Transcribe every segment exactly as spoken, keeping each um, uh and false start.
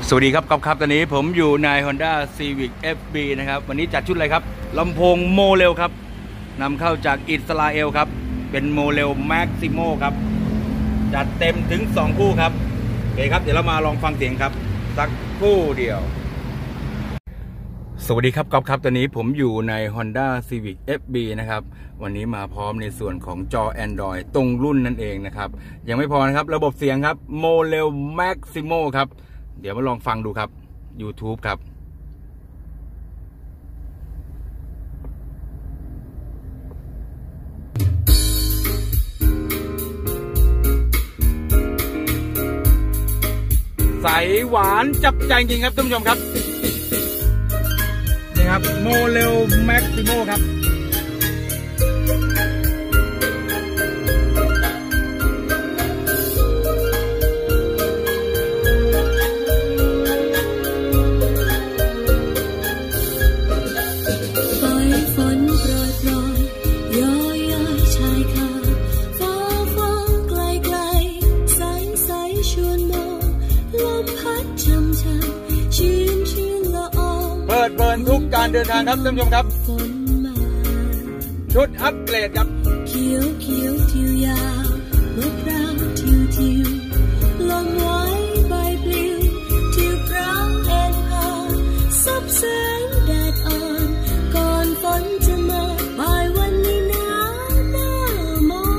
สวัสดีครับก๊อฟครับตอนนี้ผมอยู่ใน Honda Civic เอฟ บี นะครับวันนี้จัดชุดอะไรครับลำโพงโมเลลครับนำเข้าจากอิสราเอลครับเป็นโมเลลแม็กซิโมครับจัดเต็มถึงสองคู่ครับโอเคครับเดี๋ยวเรามาลองฟังเสียงครับสักคู่เดียวสวัสดีครับก๊อฟครับตอนนี้ผมอยู่ใน Honda Civic เอฟ บี นะครับวันนี้มาพร้อมในส่วนของจอ Android ตรงรุ่นนั่นเองนะครับยังไม่พอนะครับระบบเสียงครับโมเลลแม็กซิโมครับเดี๋ยวมาลองฟังดูครับ YouTube ครับใสหวานจับใจจริงครับท่านผู้ชมครับนี่ครับโมเลลแม็กซิโมครับเปิดเบิร์นทุกการเดินทางครับท่านผู้ชมครับชุดอัปเกรดครับเขียวเขียวทิวยาวมะพร้าวทิวทิวลมไว้ใบปลิวทิวพร้าวเอ็นพาซับแสงแดดอ่อนก่อนฝนจะมาบ่ายวันนี้หนาวหน้ามอง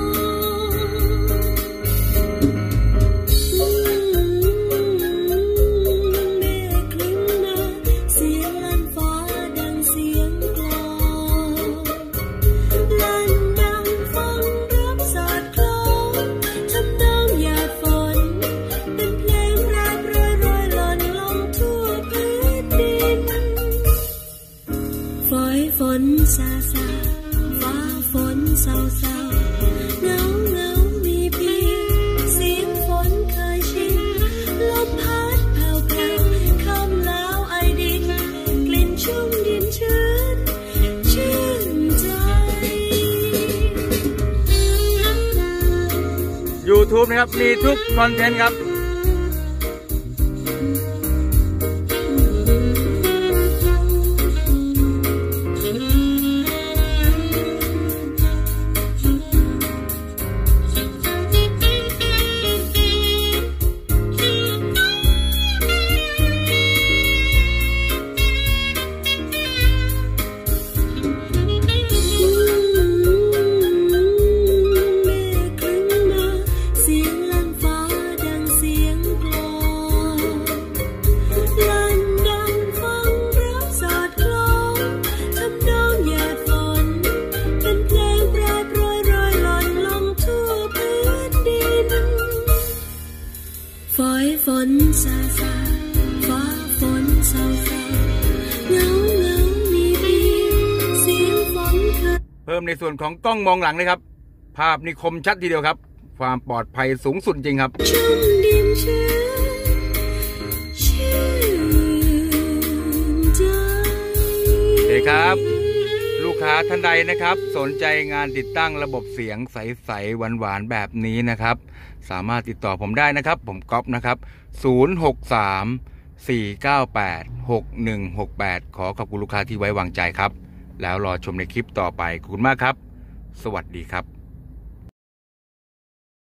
ฝนซาซาฟ้าฝนเศร้าเศร้าเงาเงามีเพียงเสียงฝนเคยชินลมพัดแผ่วแผ่วคำแล้วไอดินกลิ่นชุ่มดินชื้นชื่นใจ YouTube นะครับมีทุกคอนเทนต์ครับฝอยฝนซาซาฟ้าฝนเศร้าเศร้าเงาเงามีเพียงเสียงฝนเคยเพิ่มในส่วนของกล้องมองหลังเลยครับภาพนี่คมชัดทีเดียวครับความปลอดภัยสูงสุดจริงครับชุ่มดินชื้นชื่นใจโอเคครับลูกค้าท่านใดนะครับสนใจงานติดตั้งระบบเสียงใสๆหวานๆแบบนี้นะครับสามารถติดต่อผมได้นะครับผมก๊อฟนะครับศูนย์ หก สาม สี่ เก้า แปด หก หนึ่ง หก แปดขอขอบคุณลูกค้าที่ไว้วางใจครับแล้วรอชมในคลิปต่อไปขอบคุณมากครับสวัสดีครับ